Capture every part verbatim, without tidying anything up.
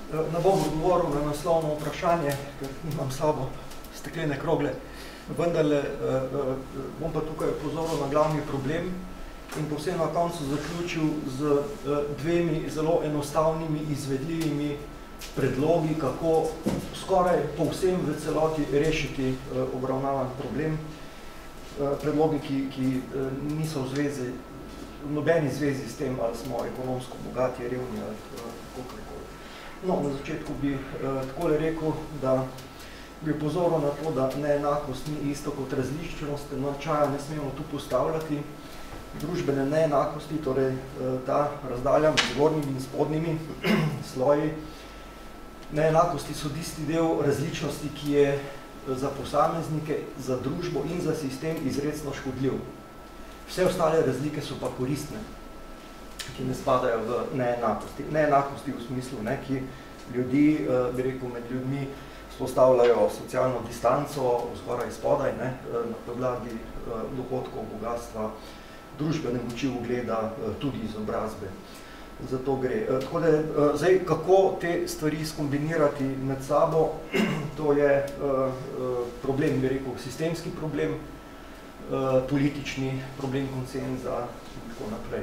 Ne bom odgovoril na naslovno vprašanje, ker imam sabo steklene krogle, vendarle bom pa tukaj pozoril na glavni problem in povsem na koncu zaključil z dvemi zelo enostavnimi, izvedljivimi predlogi, kako skoraj povsem v celoti rešiti obravnavan problem. Predlogi, ki, ki niso v zvezi, v nobeni zvezi s tem, ali smo ekonomsko bogati, revni ali kakorkoli. No, na začetku bi takole rekel, da bi upozoril na to, da neenakost ni isto kot različnost, enačaja ne smemo tu postavljati. Družbene neenakosti, torej ta razdalja med zgornjimi in spodnjimi sloji, neenakosti so tisti del različnosti, ki je za posameznike, za družbo in za sistem izrecno škodljiv. Vse ostale razlike so pa koristne, ki ne spadajo v neenakosti. Neenakosti v smislu, ne, ki ljudi, bi rekel, med ljudmi spostavljajo socialno distanco, skoraj spodaj, ne, na podlagi dohodkov, bogatstva, družbene moči, ugleda, tudi izobrazbe. Zato gre. Tako da, zdaj, kako te stvari skombinirati med sabo, to je problem, bi rekel, sistemski problem, politični problem konsenza in tako naprej.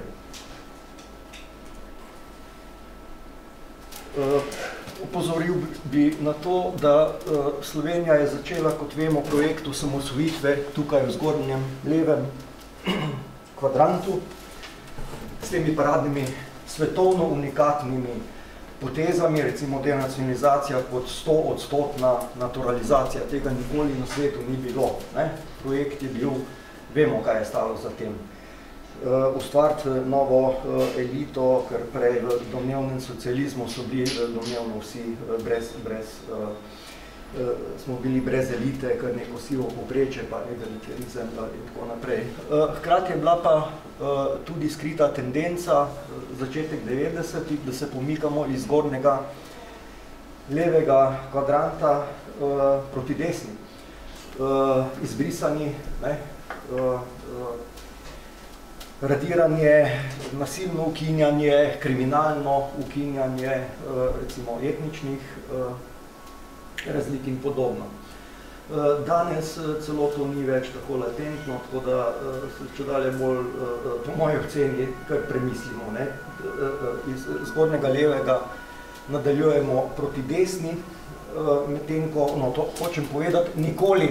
Upozoril bi na to, da Slovenija je začela, kot vemo, projekt osamosvojitve tukaj v zgornjem levem kvadrantu s temi paradnimi svetovno unikatnimi potezami, recimo denacionalizacija kot stoodstotna naturalizacija. Tega nikoli na svetu ni bilo. Ne? Projekt je bil, vemo, kaj je stalo za tem. Uh, ustvariti novo uh, elito, ker prej v domnevnem socializmu so bili uh, domnevno vsi uh, brez, brez uh, uh, smo bili brez elite, ker neko sivo povprečje, pa egalitarizem uh, in tako naprej. Uh, hkrati je bila pa uh, tudi skrita tendenca, uh, začetek devetdesetih, da se pomikamo iz zgornjega levega kvadranta uh, proti desni. Uh, izbrisani, ne, uh, uh, radiranje, nasilno ukinjanje, kriminalno ukinjanje, recimo etničnih razlik in podobno. Danes celo to ni več tako latentno, tako da se čedalje bolj, po moji oceni, kar premislimo. Ne? Iz zgornjega levega nadaljujemo proti desni, medtem ko, no to hočem povedati, nikoli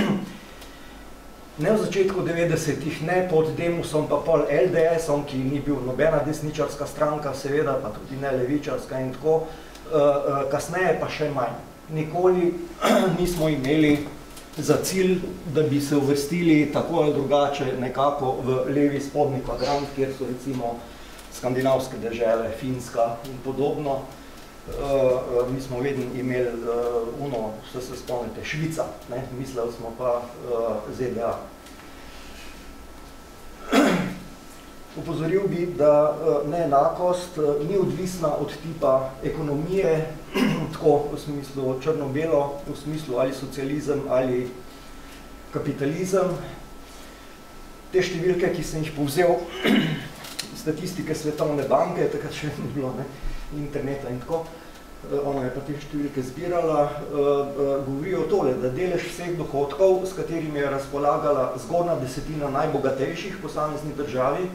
ne v začetku devetdesetih, ne pod Demusom, pa pol L D S-om, ki ni bil nobena desničarska stranka, seveda, pa tudi ne levičarska in tako, kasneje pa še manj. Nikoli nismo imeli za cilj, da bi se uvrstili tako ali drugače nekako v levi spodnji kvadrant, kjer so recimo skandinavske dežele, Finska in podobno. Uh, mi smo vedno imeli uh, uno, vse se spomnite, Švica, ne? Mislili smo pa uh, Z D A. Upozoril bi, da uh, neenakost uh, ni odvisna od tipa ekonomije, tako v smislu črno-belo, v smislu ali socializem ali kapitalizem. Te številke, ki sem jih povzel, statistike Svetovne banke, takrat še ni bilo, ne? Interneta in tako, ona je pa te številke zbirala, govorijo tole, da delež vseh dohodkov, s katerimi je razpolagala zgornja desetina najbogatejših posamezni državi,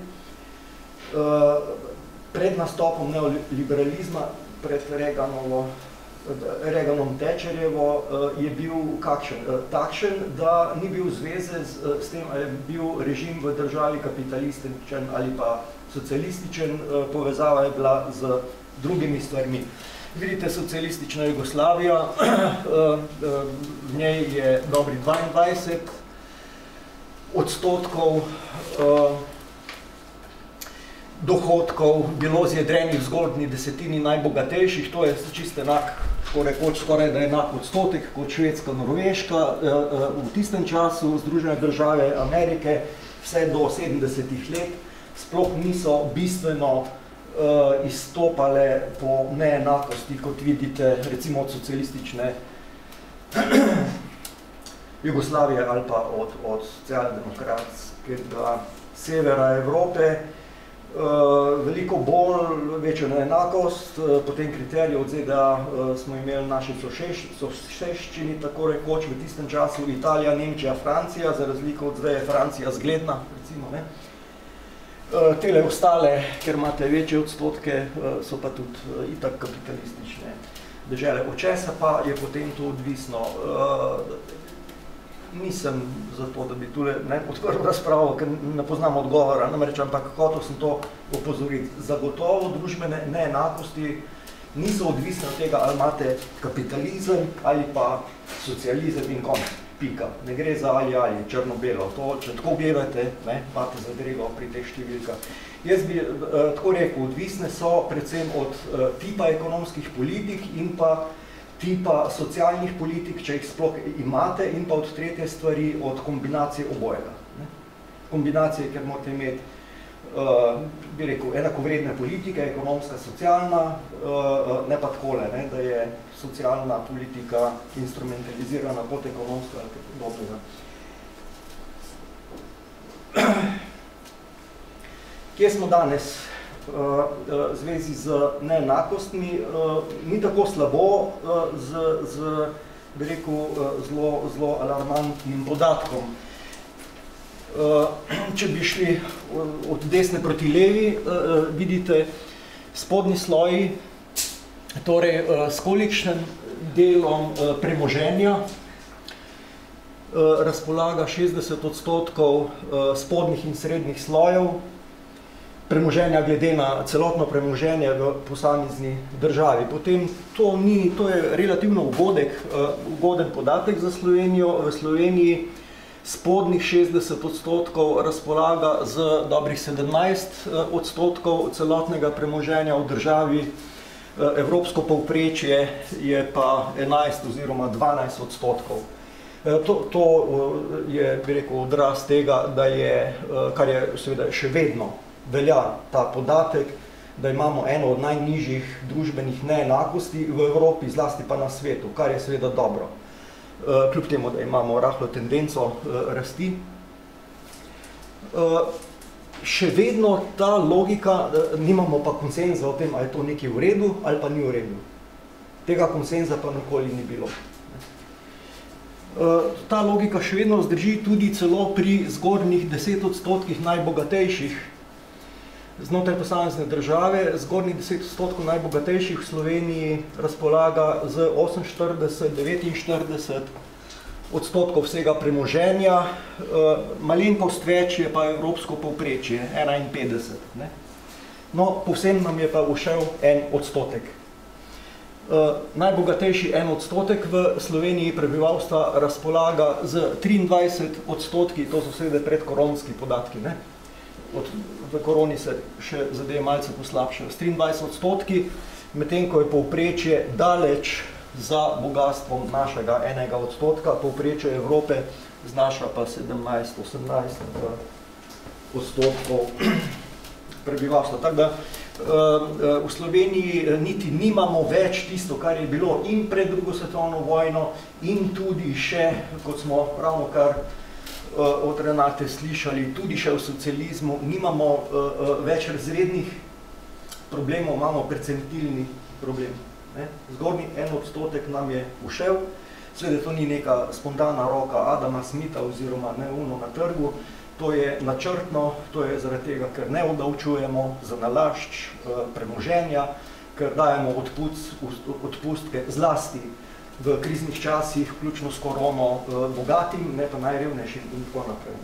pred nastopom neoliberalizma, pred Reaganovo, Reaganom Thatcherjevo, je bil kakšen? Takšen, da ni bil zveze s tem, ali je bil režim v državi kapitalističen ali pa socialističen, povezava je bila z drugimi stvarmi. Vidite, socialistična Jugoslavija, v njej je dobri dvaindvajset odstotkov dohodkov bilo zjedrenih v zgornji desetini najbogatejših, to je čisto enak, rekoč, skoraj da enak odstotek kot Švedska, Norveška, v tistem času Združene države Amerike, vse do sedemdesetih let, sploh niso bistveno izstopale po neenakosti, kot vidite, recimo od socialistične Jugoslavije ali pa od, od socialdemokratskega severa Evrope. veliko bolj večjo neenakost, po tem kriteriju od Z D A smo imeli naši soseščini, tako rekoč v tistem času Italija, Nemčija, Francija, za razliko od zdaj je Francija zgledna, recimo, ne. Tele ostale, ker imate večje odstotke, so pa tudi itak kapitalistične dežele. Od česa pa je potem to odvisno? Nisem za to, da bi tule odprl razpravo, ker ne poznam odgovora, namreč, ampak hotel sem to opozoriti. Zagotovo družbene neenakosti niso odvisne od tega, ali imate kapitalizem ali pa socializem in konec. Pika. Ne gre za ali ali, črno-belo. To, če tako gledate, ne, imate zadrego pri teh številkah. Jaz bi eh, tako rekel, odvisne so predvsem od eh, tipa ekonomskih politik in pa tipa socialnih politik, če jih sploh imate, in pa od tretje stvari, od kombinacije obojega. Ne. Kombinacije, ker morate imeti, uh, bi rekel, enakovredne politike, ekonomska, socialna, uh, ne pa takole, ne, da je socialna politika instrumentalizirana pod ekonomsko ali podobnega. Kje smo danes? V zvezi z neenakostmi, ni tako slabo z, z bi rekel, zelo, zelo alarmantnim podatkom. Če bi šli od desne proti levi, vidite spodnji sloji, torej s kolikšnim delom premoženja razpolaga šestdeset odstotkov spodnjih in srednjih slojev, premoženja glede na celotno premoženje v posamezni državi. Potem to ni, to je relativno ugodek, ugoden podatek za Slovenijo. V Sloveniji spodnjih šestdeset odstotkov razpolaga z dobrih sedemnajst odstotkov celotnega premoženja v državi. Evropsko povprečje je pa enajst oziroma dvanajst odstotkov. To, to je, bi rekel, odraz tega, da je, kar je seveda še vedno velja ta podatek, da imamo eno od najnižjih družbenih neenakosti v Evropi, zlasti pa na svetu, kar je seveda dobro. Kljub temu, da imamo rahlo tendenco rasti. Še vedno ta logika, nimamo pa konsenza o tem, ali je to nekaj v redu ali pa ni v redu. Tega konsenza pa nikoli ni bilo. Ta logika še vedno zdrži tudi celo pri zgornjih deset odstotkih najbogatejših znotraj posamezne države. Zgornjih deset odstotkov najbogatejših v Sloveniji razpolaga z oseminštirideset, devetinštirideset odstotkov vsega premoženja, malenkost več je pa evropsko povprečje, enainpetdeset. Ne? No, povsem nam je pa ušel en odstotek. Najbogatejši en odstotek v Sloveniji prebivalstva razpolaga z triindvajset odstotki, to so seveda predkoronski podatki, ne? Od, v koroni se še zadeve malce poslabšajo, s triindvajset odstotki, medtem ko je povprečje daleč za bogastvom našega enega odstotka, povprečje Evrope znaša pa sedemnajst, osemnajst odstotkov prebivalstva. Tako da v Sloveniji niti nimamo več tisto, kar je bilo in pred drugo svetovno vojno in tudi še, kot smo ravnokar od Renate slišali, tudi še v socializmu, nimamo več razrednih problemov, imamo percentilni problem. Zgornji en odstotek nam je ušel, seveda to ni neka spontana roka Adama Smitha oziroma neuno na trgu, to je načrtno, to je zaradi tega, ker ne obdavčujemo za nalašč premoženja, ker dajemo odpustke zlasti v kriznih časih, vključno s korono, bogatim, ne pa najrevnejšim in tako naprej.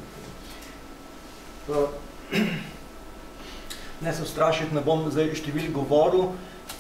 Ne se ustrašiti, ne bom zdaj številk govoril,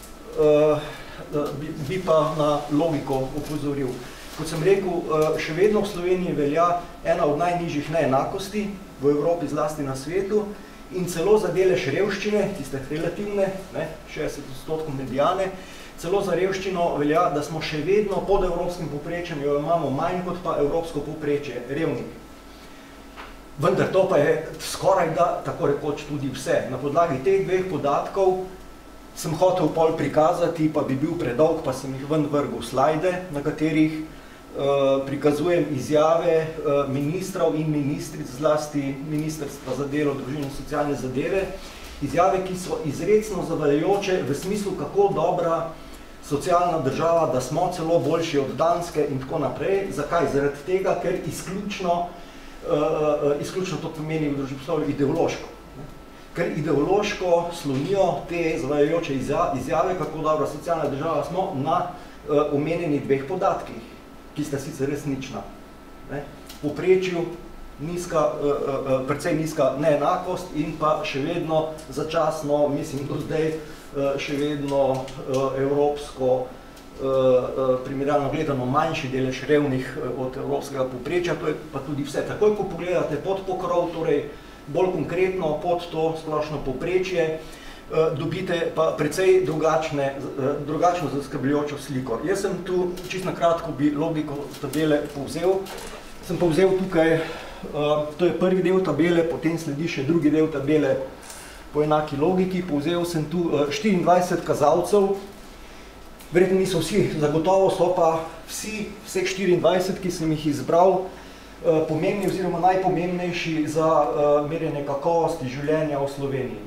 bi pa na logiko opozoril. Kot sem rekel, še vedno v Sloveniji velja ena od najnižjih neenakosti v Evropi, zlasti na svetu, in celo za delež revščine, tiste relativne, šestdeset odstotkov mediane, celo za revščino velja, da smo še vedno pod evropskim povprečjem, jo imamo manj kot pa evropsko povprečje revnih. Vendar to pa je skoraj da, tako rekoč, tudi vse. Na podlagi teh dveh podatkov sem hotel pol prikazati, pa bi bil predolg, pa sem jih ven vrgel slajde, na katerih uh, prikazujem izjave uh, ministrov in ministric, zlasti Ministrstva za delo, družino in socialne zadeve, izjave, ki so izrecno zavajajoče v smislu, kako dobra socialna država, da smo celo boljši od Danske in tako naprej. Zakaj? Zaradi tega, ker izključno, uh, izključno to pomeni v družboslovju ideološko. Ker ideološko slonijo te zavajajoče izjave, kako dobra socialna država smo, na uh, omenjenih dveh podatkih, ki sta sicer resnična. Ne? V povprečju nizka, uh, uh, precej nizka neenakost in pa še vedno začasno, mislim, do zdaj, še vedno evropsko, primerjalno gledano manjši delež revnih od evropskega povprečja, to je pa tudi vse. Takoj, ko pogledate pod pokrov, torej bolj konkretno pod to splošno povprečje, dobite pa precej drugačne, drugačno zaskrbljujočo sliko. Jaz sem tu, čisto na kratko bi logiko tabele povzel. Sem povzel tukaj, to je prvi del tabele, potem sledi še drugi del tabele, po enaki logiki. Povzel sem tu štiriindvajset kazalcev, verjetno niso vsi, zagotovo so pa vsi, vseh štiriindvajset, ki sem jih izbral, pomembni oziroma najpomembnejši za merjenje kakovosti življenja v Sloveniji.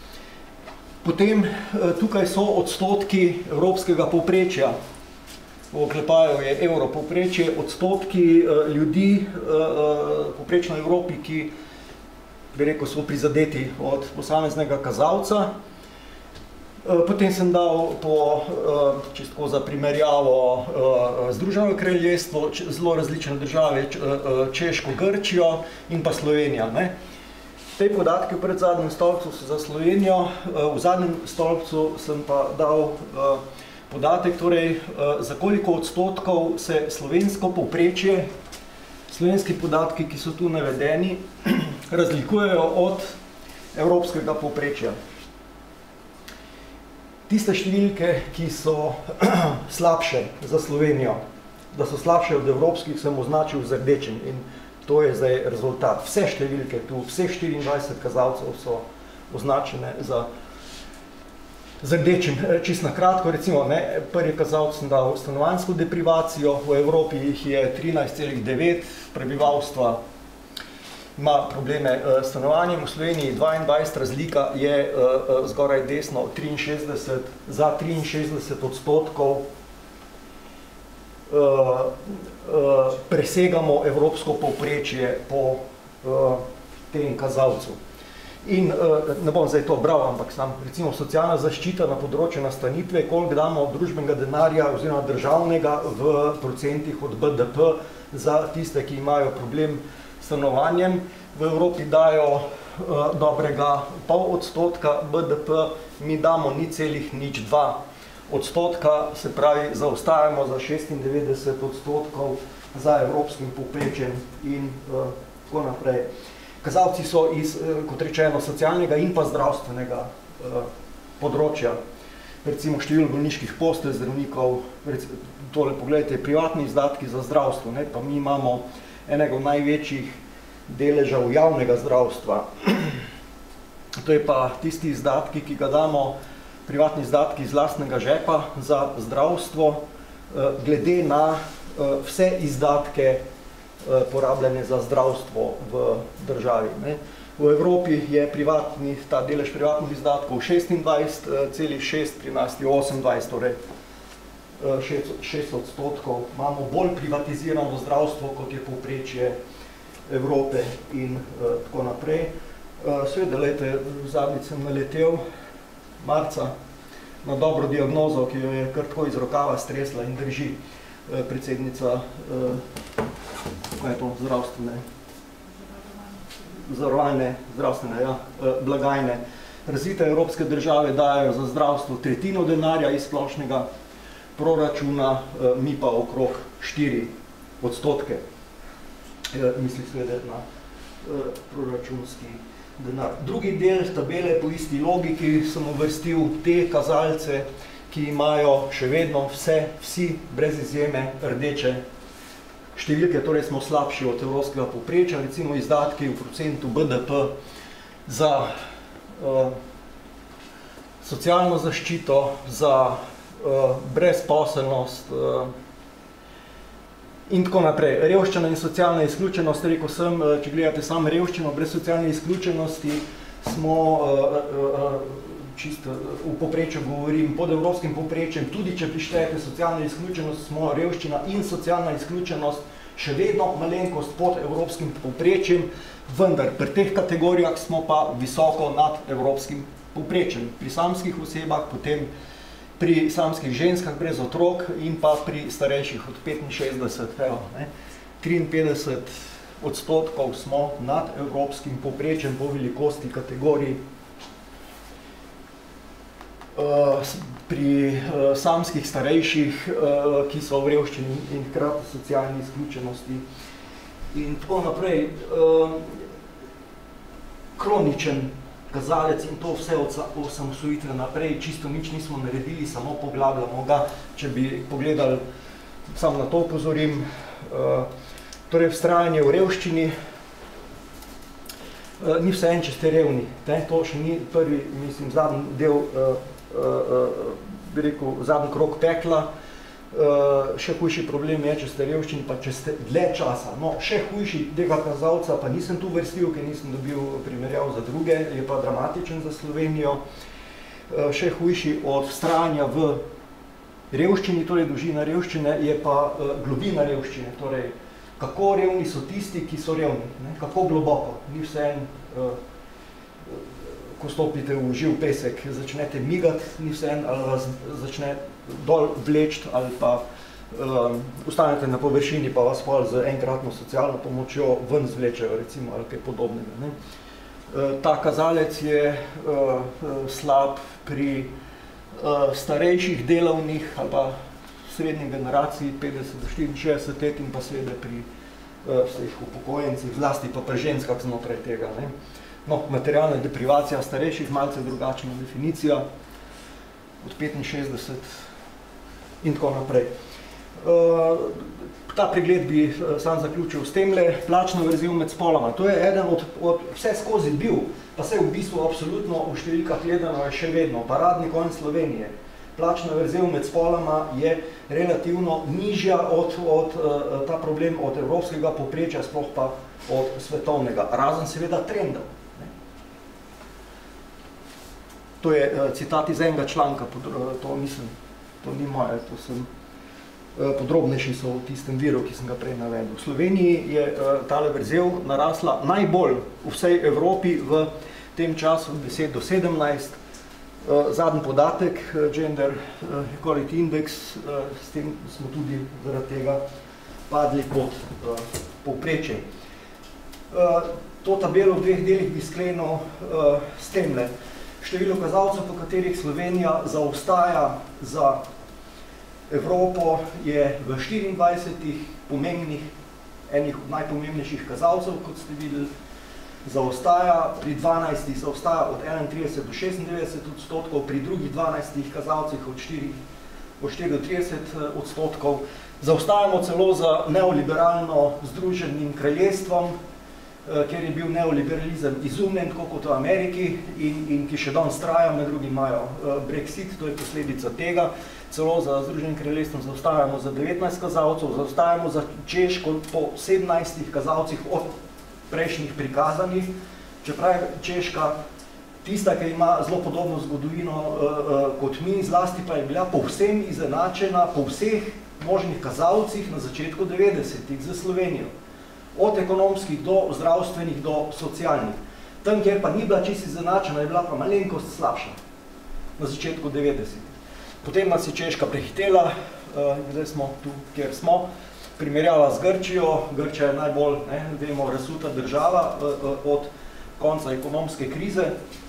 Potem tukaj so odstotki evropskega povprečja, v oklepaju je evro povprečje, odstotki ljudi, povprečno v Evropi, ki bi rekel, so prizadeti od posameznega kazalca. Potem sem dal po, čisto za primerjavo, Združeno kraljestvo, zelo različne države, Češko, Grčijo in pa Slovenija. Ne? Te podatke v predzadnjem stolpcu so za Slovenijo, v zadnjem stolpcu sem pa dal podatek, torej za koliko odstotkov se slovensko povprečje, slovenski podatki, ki so tu navedeni, razlikujejo od evropskega povprečja. Tiste številke, ki so slabše za Slovenijo, da so slabše od evropskih, sem označil z rdečim in to je zdaj rezultat. Vse številke tu, vseh štiriindvajset kazalcev so označene za z rdečim. Čisto na kratko, recimo, ne, prvi kazalec sem dal stanovanjsko deprivacijo, v Evropi jih je trinajst celih devet prebivalstva, ima probleme s stanovanjem, v Sloveniji dvaindvajset, razlika je zgoraj desno triinšestdeset, za triinšestdeset odstotkov presegamo evropsko povprečje po tem kazalcu. In ne bom zdaj to bral, ampak sam, recimo, socialna zaščita na področju nastanitve, koliko damo družbenega denarja oziroma državnega v procentih od B D P za tiste, ki imajo problem s stanovanjem. V Evropi dajo dobrega pol odstotka B D P, mi damo ni celih nič dva odstotka, se pravi, zaostajamo za šestindevetdeset odstotkov za evropskim povprečjem in tako naprej. Kazalci so iz, kot rečeno, socialnega in pa zdravstvenega področja. Recimo število bolniških postelj, zdravnikov, tole pogledajte, privatni izdatki za zdravstvo, ne, pa mi imamo enega od največjih deležev javnega zdravstva. To je pa tisti izdatki, ki ga damo, privatni izdatki iz lastnega žepa za zdravstvo, glede na vse izdatke porabljene za zdravstvo v državi. Ne. V Evropi je privatni, ta delež privatnih izdatkov šestindvajset celih šest, pri nas je osemindvajset, torej šest odstotkov. Imamo bolj privatizirano zdravstvo, kot je povprečje Evrope in tako naprej. Seveda, lejte, zadnjič sem naletel marca na dobro diagnozo, ki jo je kar tako iz rokava stresla in drži predsednica kaj je to, zdravstvene, zavarovalne, zdravstvene, ja, blagajne. Razvite evropske države dajo za zdravstvo tretjino denarja iz splošnega proračuna, mi pa okrog štiri odstotke. Misli seveda na proračunski denar. Drugi del tabele po isti logiki sem uvrstil te kazalce, ki imajo še vedno vse, vsi, brez izjeme, rdeče številke, torej smo slabši od evropskega povprečja, recimo izdatki v procentu B D P za uh, socialno zaščito, za uh, brezposelnost uh, in tako naprej. Revščina in socialna izključenost, rekel sem, če gledate samo revščino, brez socialne izključenosti, smo čisto v povprečju govorim, pod evropskim povprečjem, tudi če prištejete socialno izključenost, smo revščina in socialna izključenost še vedno malenkost pod evropskim povprečjem, vendar pri teh kategorijah smo pa visoko nad evropskim povprečjem. Pri samskih osebah, potem pri samskih ženskah brez otrok in pa pri starejših od petinšestdeset, evo, ne, triinpetdeset odstotkov smo nad evropskim povprečjem po velikosti kategorij. Pri samskih starejših, ki so v revščini in hkrati socialni izključenosti in tako naprej. Kroničen kazalec in to vse od osamosvojitve naprej, čisto nič nismo naredili, samo poglabljamo ga, če bi pogledali, samo na to upozorim, torej vztrajanje v revščini, ni vse en, če ste revni, to še ni prvi, mislim, zadnji del, bi rekel, zadnji krog pekla, še hujši problem je, če ste revščini, pa če ste dlje časa. No, še hujši tega kazalca pa nisem tu vrstil, ker nisem dobil primerjav za druge, je pa dramatičen za Slovenijo. Še hujši od vztrajanja v revščini, torej dolžina revščine, je pa globina revščine, torej kako revni so tisti, ki so revni, ne? Kako globoko, ni vse en, ko stopite v živ pesek, začnete migati, ni vse en, ali vas začne dol vleči, ali pa um, ostanete na površini, pa vas pol z enkratno socialno pomočjo ven zvlečejo, recimo, ali kaj podobnega. Ne? Uh, ta kazalec je uh, slab pri uh, starejših delovnih ali pa srednji generaciji, petdeset do štiriinšestdeset let in pa seveda pri uh, vseh upokojencih, zlasti pa pri ženskah znotraj tega. Ne? No, materialna deprivacija starejših, malce drugačna definicija, od petinšestdeset in tako naprej. Uh, ta pregled bi uh, sam zaključil s temle, plačna vrzel med spoloma. To je eden od, od vse skozi bil, pa se v bistvu absolutno v številkah gledano je še vedno, paradni konj Slovenije. Plačna vrzel med spoloma je relativno nižja od, od uh, ta problem od evropskega povprečja, sploh pa od svetovnega, razen seveda trendov. To je uh, citat iz enega članka, uh, to nisem, to ni moje, to sem, uh, podrobnejši so v tistem viru, ki sem ga prej navedel. V Sloveniji je uh, tale vrzel narasla najbolj v vsej Evropi v tem času deset do sedemnajst. Uh, zadnji podatek, uh, Gender uh, Equality Index, uh, s tem smo tudi zaradi tega padli pod uh, povprečje. Uh, to tabelo v dveh delih bi sklenil uh, s temle. Število kazalcev, po katerih Slovenija zaostaja za Evropo, je v štiriindvajsetih pomembnih, enih od najpomembnejših kazalcev, kot ste videli, zaostaja, pri dvanajstih zaostaja od enaintrideset do šestindevetdeset odstotkov, pri drugih dvanajstih kazalcih od štiri do trideset odstotkov. Zaostajamo celo za neoliberalno Združenim kraljestvom, kjer je bil neoliberalizem izumljen, tako kot v Ameriki, in, in ki še danes traja, med drugim imajo Brexit, to je posledica tega. Celo za Združenim kraljestvom zaostajamo za devetnajst kazalcev, zaostajamo za Češko po sedemnajstih kazalcih od prejšnjih prikazanih, čeprav je Češka tista, ki ima zelo podobno zgodovino uh, uh, kot mi, zlasti pa je bila povsem izenačena po vseh možnih kazalcih na začetku devetdesetih za Slovenijo. Od ekonomskih do zdravstvenih do socialnih. Tam, kjer pa ni bila čisto izenačena, je bila pa malenkost slabša na začetku devetdesetih. Potem nas je Češka prehitela, uh, zdaj smo tu, kjer smo, primerjala z Grčijo. Grčija je najbolj, ne, vemo, razsuta država uh, od konca ekonomske krize.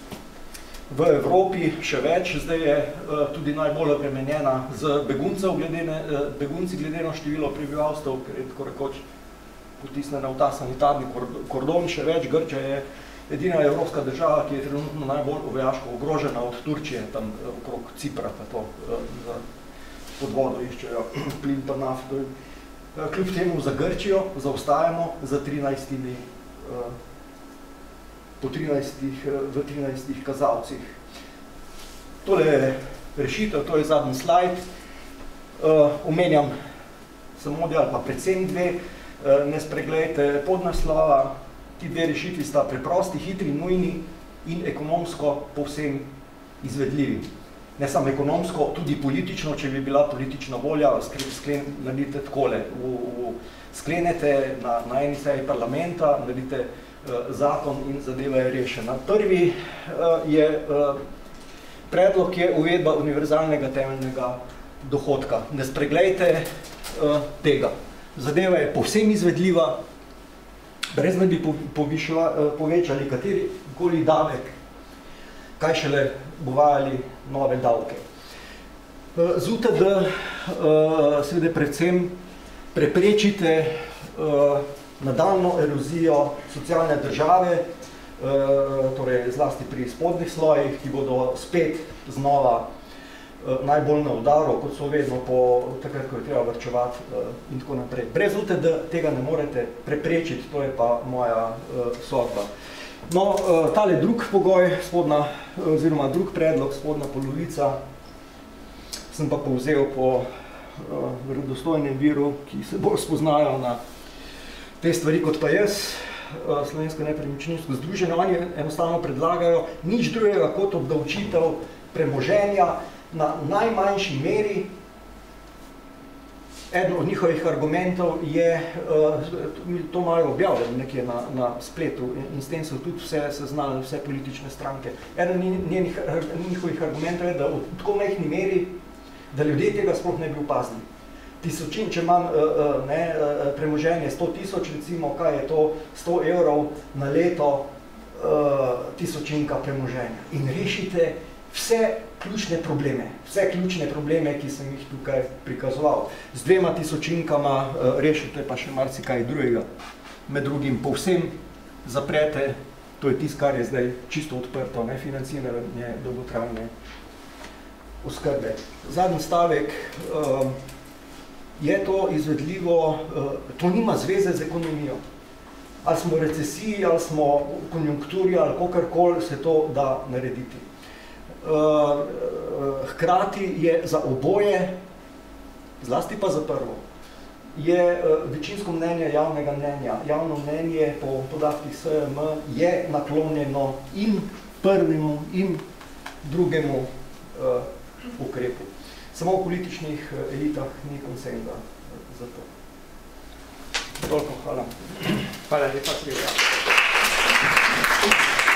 V Evropi še več, zdaj je uh, tudi najbolj obremenjena z beguncev, glede ne, uh, begunci glede na število prebivalstev, ker je tako rekoč potisnjena v ta sanitarni kordon, še več. Grčija je edina evropska država, ki je trenutno najbolj vojaško ogrožena od Turčije, tam okrog Cipra, pa to za podvodo iščejo plin pa nafto. Kljub temu za Grčijo zaostajamo za trinajstimi, po trinajstih, v trinajstih kazalcih. Tole je rešitev, to je zadnji slajd. Omenjam samo dve ali pa predvsem dve. Ne spregledajte podnaslova, ti dve rešitvi sta preprosti, hitri, nujni, in ekonomsko povsem izvedljivi. Ne samo ekonomsko, tudi politično, če bi bila politična volja, sklen, naredite takole, v, v, sklenete na, na eni seji parlamenta, naredite uh, zakon in zadeva je rešena. Prvi uh, je, uh, predlog je uvedba univerzalnega temeljnega dohodka. Ne spreglejte uh, tega. Zadeva je povsem izvedljiva, brez da bi povišla, uh, povečali kateri koli davek, kaj šele uvajali nove davke. Z U T D seveda predvsem preprečite nadaljno erozijo socialne države, torej zlasti pri spodnjih slojih, ki bodo spet znova najbolj na udaru, kot so vedno po takrat, ko je treba varčevati in tako naprej. Brez U T D tega ne morete preprečiti, to je pa moja sodba. No, tale drug pogoj, spodna, oziroma drug predlog, spodna polovica, sem pa povzel po verodostojnem viru, ki se bolj spoznajo na te stvari kot pa jaz, Slovensko nepremičninsko združenje. Oni enostavno predlagajo nič drugega kot obdavčitev premoženja na najmanjši meri. Eden od njihovih argumentov je, to imajo objavljeno nekje na, na spletu in s tem so tudi vse seznali, vse politične stranke. Eden njenih, njihovih argumentov je, da v tako majhni meri, da ljudje tega sploh ne bi opazili. Tisočin, če imam ne, premoženje sto tisoč, recimo, kaj je to, sto evrov na leto, tisočinka premoženja. In rešite vse ključne probleme, vse ključne probleme, ki sem jih tukaj prikazoval. Z dvema tisočinkama uh, rešite pa še marsikaj drugega. Med drugim povsem zaprete, to je tisto, kar je zdaj čisto odprto, ne, financiranje dolgotrajne oskrbe. Zadnji stavek, uh, je to izvedljivo, uh, to nima zveze z ekonomijo. Ali smo v recesiji, ali smo v konjunkturi, ali kakorkoli se to da narediti. Uh, hkrati je za oboje, zlasti pa za prvo, je uh, večinsko mnenje javnega mnenja. Javno mnenje po podatkih S M je naklonjeno in prvemu in drugemu uh, ukrepu. Samo v političnih elitah ni konsenza za to. Toliko, hvala. Hvala lepa, Silvija.